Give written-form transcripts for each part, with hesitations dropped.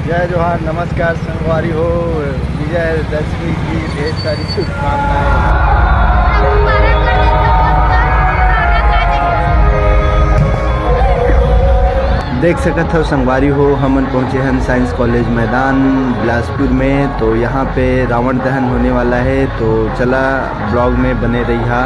जय जोहार, नमस्कार संगवारी हो। विजय दशमी की ढेर सारी शुभकामनाएं। देख सकते हो संगवारी हो, हमन पहुँचे हैं साइंस कॉलेज मैदान बिलासपुर में। तो यहाँ पे रावण दहन होने वाला है, तो चला ब्लॉग में बने रहिया।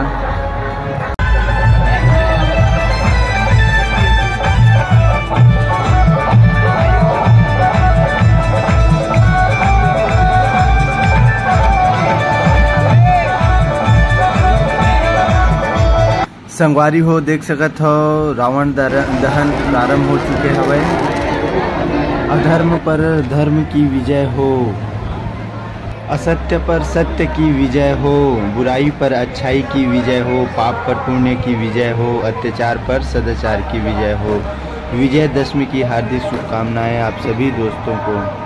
संगवारी हो देख सकत हो, रावण दहन प्रारंभ हो चुके हवे। अधर्म पर धर्म की विजय हो, असत्य पर सत्य की विजय हो, बुराई पर अच्छाई की विजय हो, पाप पर पुण्य की विजय हो, अत्याचार पर सदाचार की विजय हो। विजय दशमी की हार्दिक शुभकामनाएं आप सभी दोस्तों को।